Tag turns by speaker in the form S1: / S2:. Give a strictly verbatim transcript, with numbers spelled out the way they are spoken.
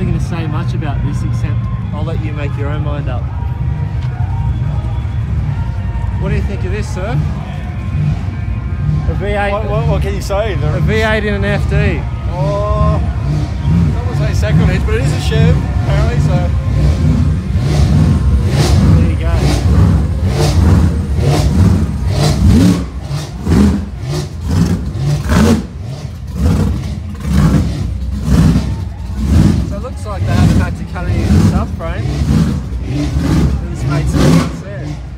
S1: really going to say much about this, except I'll let you make your own mind up. What do you think of this, sir? A V eight.
S2: What, what, what can you say?
S1: A V eight in an F D.
S2: Oh, I would say sacrilege, but it is a Chev, apparently, so.
S1: There you go. So it looks like they haven't had to cut any of the stuff frame. This makes sense there.